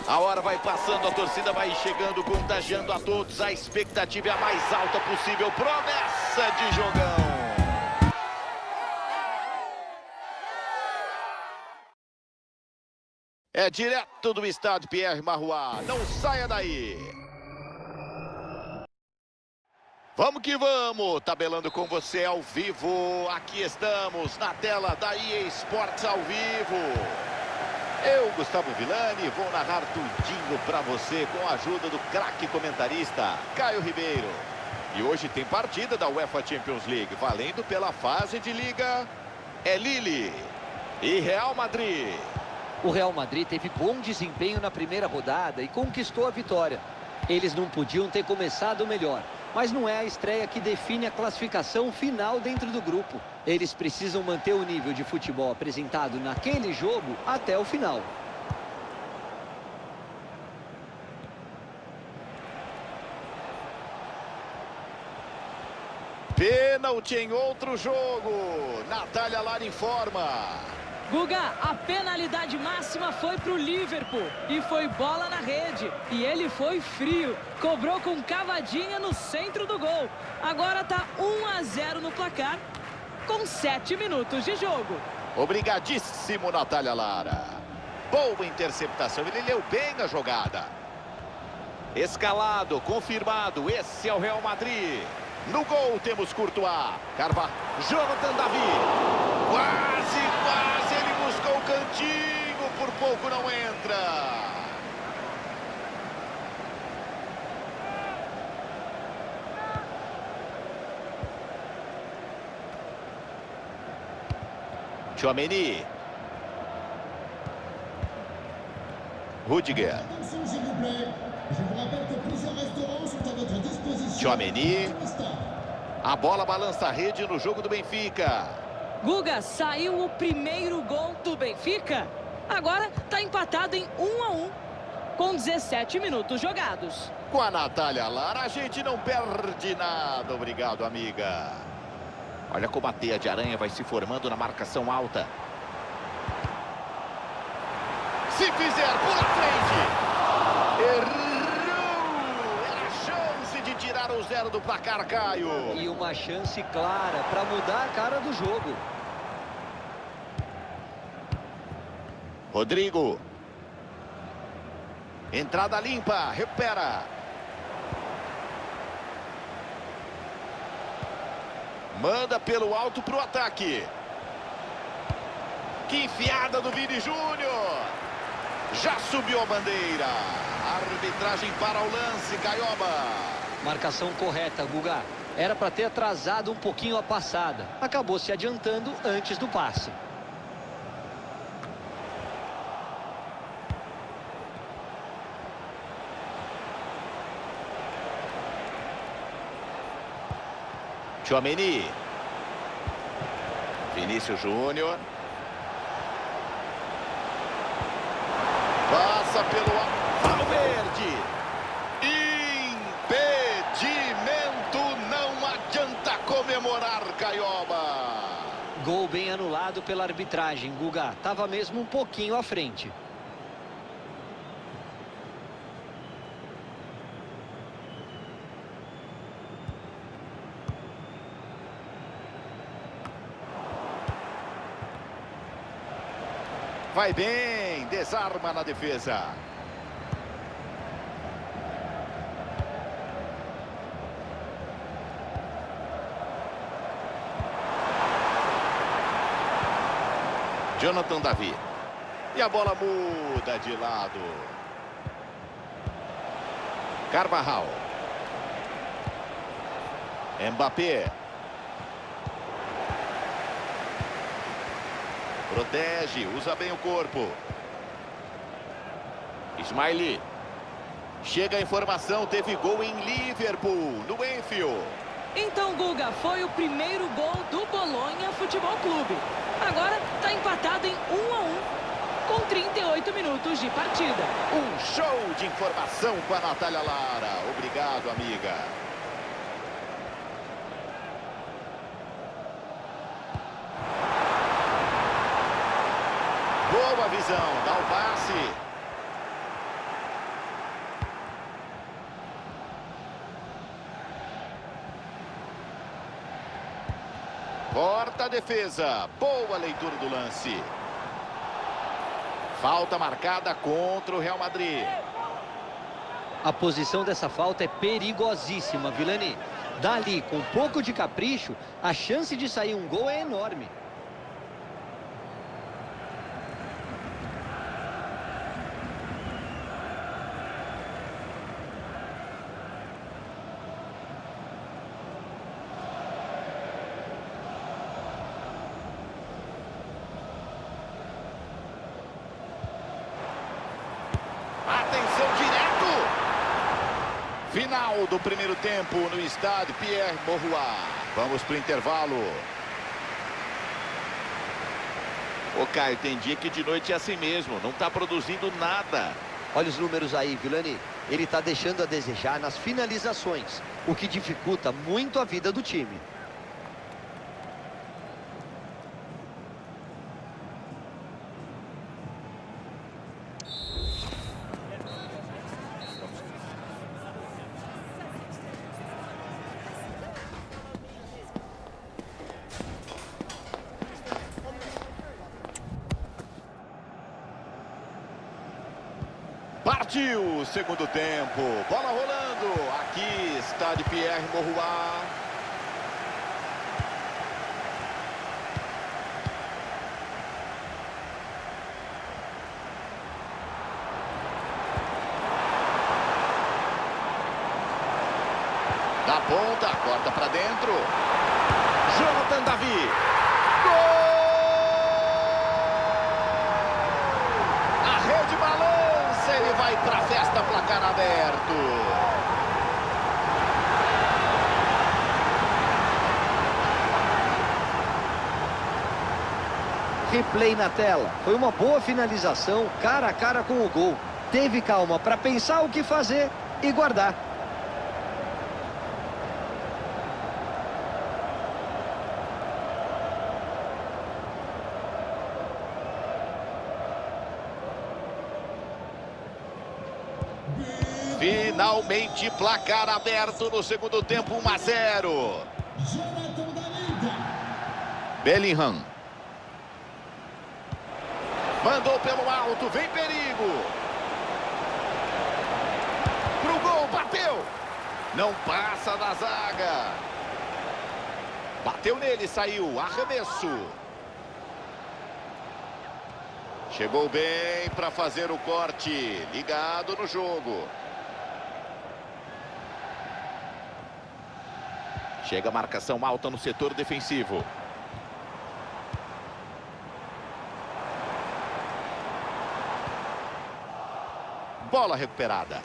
A hora vai passando, a torcida vai chegando, contagiando a todos. A expectativa é a mais alta possível. Promessa de jogão. É direto do estádio Pierre Marouat. Não saia daí. Vamos que vamos. Tabelando com você ao vivo. Aqui estamos na tela da EA Sports ao vivo. Eu, Gustavo Villani, vou narrar tudinho para você com a ajuda do craque comentarista Caio Ribeiro. E hoje tem partida da UEFA Champions League, valendo pela fase de liga. É Lille e Real Madrid. O Real Madrid teve bom desempenho na primeira rodada e conquistou a vitória. Eles não podiam ter começado melhor, mas não é a estreia que define a classificação final dentro do grupo. Eles precisam manter o nível de futebol apresentado naquele jogo até o final. Pênalti em outro jogo. Natália Lara informa. Guga, a penalidade máxima foi para o Liverpool e foi bola na rede. E ele foi frio, cobrou com cavadinha no centro do gol. Agora tá 1-0 no placar, com 7 minutos de jogo. Obrigadíssimo, Natália Lara. Boa interceptação, ele leu bem a jogada. Escalado, confirmado, esse é o Real Madrid. No gol temos Courtois, Carvalho, Jonathan David. Quase, ele buscou o cantinho, por pouco não entra. Tchouaméni. Rudiger. Tchouaméni. A bola balança a rede no jogo do Benfica. Guga, saiu o primeiro gol do Benfica. Agora tá empatado em 1-1, com 17 minutos jogados. Com a Natália Lara, a gente não perde nada. Obrigado, amiga. Olha como a teia de aranha vai se formando na marcação alta. Se fizer por a frente. Errou. Era a chance de tirar o 0 do placar, Caio. E uma chance clara para mudar a cara do jogo. Rodrigo. Entrada limpa, recupera. Manda pelo alto para o ataque. Que enfiada do Vini Júnior. Já subiu a bandeira. Arbitragem para o lance, Caioba. Marcação correta, Guga. Era para ter atrasado um pouquinho a passada. Acabou se adiantando antes do passe. Tchouaméni. Vinícius Júnior. Passa pelo Valverde. Impedimento. Não adianta comemorar, Caioba. Gol bem anulado pela arbitragem, Guga. Tava mesmo um pouquinho à frente. Vai bem, desarma na defesa. Jonathan David. E a bola muda de lado. Carvajal. Mbappé. Protege, usa bem o corpo. Ismaili. Chega a informação, teve gol em Liverpool, no Anfield. Então, Guga, foi o primeiro gol do Bolonha Futebol Clube. Agora tá empatado em 1-1, com 38 minutos de partida. Um show de informação com a Natália Lara. Obrigado, amiga. Boa visão, dá o passe. da defesa. Boa leitura do lance. Falta marcada contra o Real Madrid. A posição dessa falta é perigosíssima, Vilani. Dali, com um pouco de capricho, a chance de sair um gol é enorme. Atenção, direto! Final do primeiro tempo no estádio Pierre-Mauroy. Vamos para o intervalo. Ô Caio, tem dia que de noite é assim mesmo, não está produzindo nada. Olha os números aí, Vilani. Ele está deixando a desejar nas finalizações, o que dificulta muito a vida do time. Partiu o segundo tempo. Bola rolando. Aqui está de Pierre-Mauroy. Da ponta, corta para dentro. Jonathan David. Gol! A rede balança, ele vai para a festa, placar aberto. Replay na tela. Foi uma boa finalização, cara a cara com o gol. Teve calma para pensar o que fazer e guardar. Finalmente placar aberto no segundo tempo, 1-0. Bellingham. Mandou pelo alto, vem perigo. Pro gol, bateu. Não passa da zaga. Bateu nele, saiu, arremesso. Chegou bem para fazer o corte, ligado no jogo. Chega a marcação alta no setor defensivo. Bola recuperada.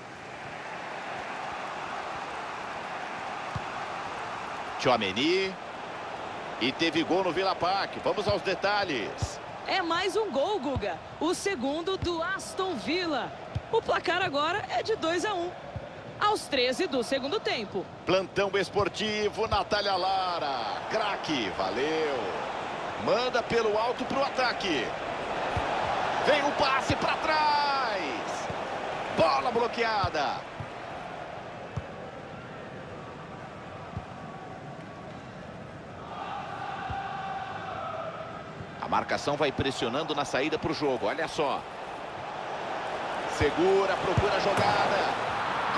Tchouaméni. E teve gol no Villa Park. Vamos aos detalhes. É mais um gol, Guga. O segundo do Aston Villa. O placar agora é de 2-1. Aos 13 do segundo tempo. Plantão esportivo, Natália Lara. Craque, valeu. Manda pelo alto para o ataque. Vem o passe para trás. Bola bloqueada. A marcação vai pressionando na saída para o jogo. Olha só. Segura, procura a jogada. Gol!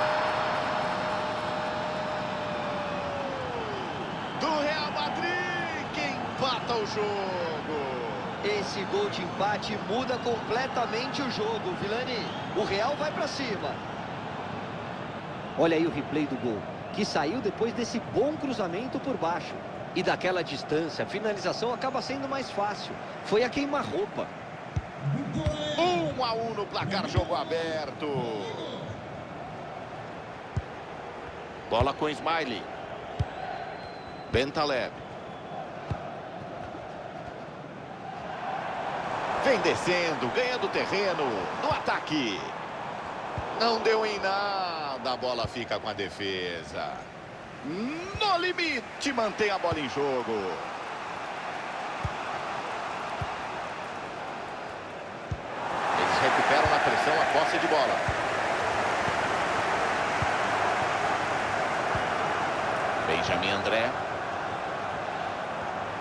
Do Real Madrid, que empata o jogo. Esse gol de empate muda completamente o jogo, Vilani. O Real vai para cima. Olha aí o replay do gol, que saiu depois desse bom cruzamento por baixo. E daquela distância, a finalização acaba sendo mais fácil. Foi a queima-roupa. 1-1 no placar, jogo aberto. Bola com Ismaili. Bentaleb. Vem descendo, ganhando terreno no ataque. Não deu em nada, a bola fica com a defesa. No limite, mantém a bola em jogo. Eles recuperam na pressão a posse de bola. Benjamin André.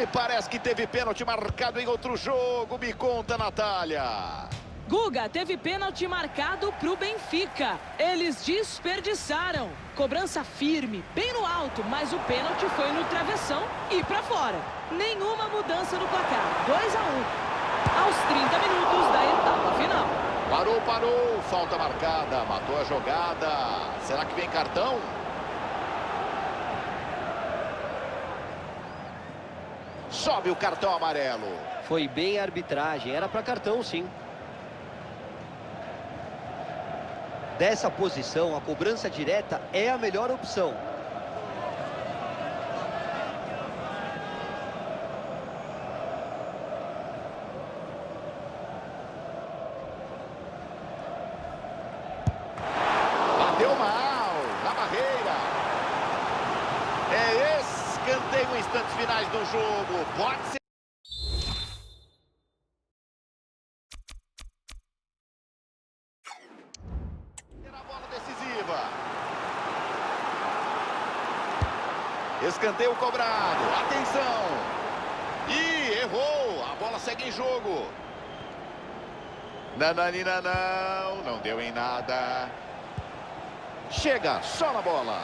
Me parece que teve pênalti marcado em outro jogo. Me conta, Natália. Guga, teve pênalti marcado para o Benfica. Eles desperdiçaram. Cobrança firme, bem no alto, mas o pênalti foi no travessão e para fora. Nenhuma mudança no placar. 2-1. Aos 30 minutos da etapa final. Parou. Falta marcada. Matou a jogada. Será que vem cartão? Sobe o cartão amarelo. Foi bem a arbitragem. Era para cartão, sim. Dessa posição, a cobrança direta é a melhor opção. Bateu mal na barreira. É escanteio em instantes finais do jogo. Pode ser. Escanteio cobrado, atenção, e errou, a bola segue em jogo. Nananina não deu em nada. Chega, só na bola.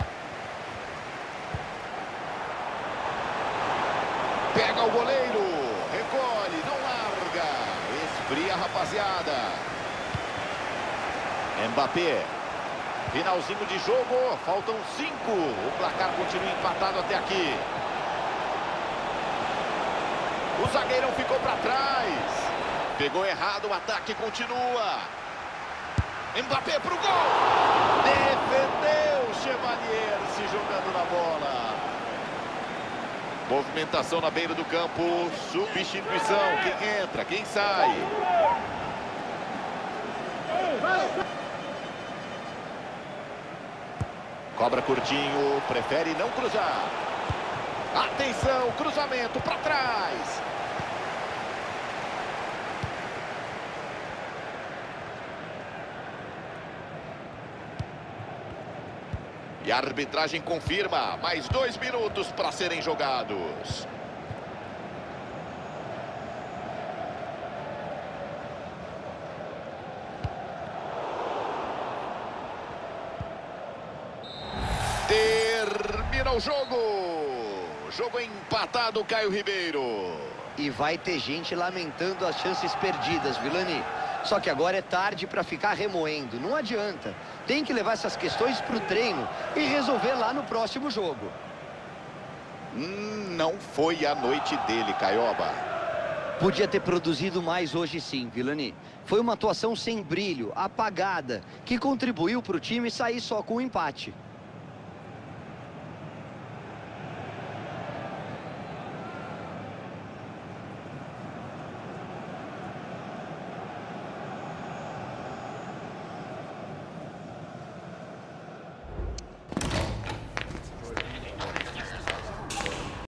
Pega o goleiro, recolhe, não larga, esfria, rapaziada. Mbappé. Finalzinho de jogo, faltam 5. O placar continua empatado até aqui. O zagueirão ficou para trás. Pegou errado, o ataque continua. Mbappé pro gol. Defendeu Chevalier se jogando na bola. Movimentação na beira do campo. Substituição. Quem entra, quem sai. Cobra curtinho, prefere não cruzar. Atenção, cruzamento para trás. E a arbitragem confirma, mais 2 minutos para serem jogados. Termina o jogo. Jogo empatado, Caio Ribeiro. E vai ter gente lamentando as chances perdidas, Vilani. Só que agora é tarde para ficar remoendo. Não adianta. Tem que levar essas questões para o treino e resolver lá no próximo jogo. Não foi a noite dele, Caioba. Podia ter produzido mais hoje sim, Vilani. Foi uma atuação sem brilho, apagada, que contribuiu para o time sair só com um empate.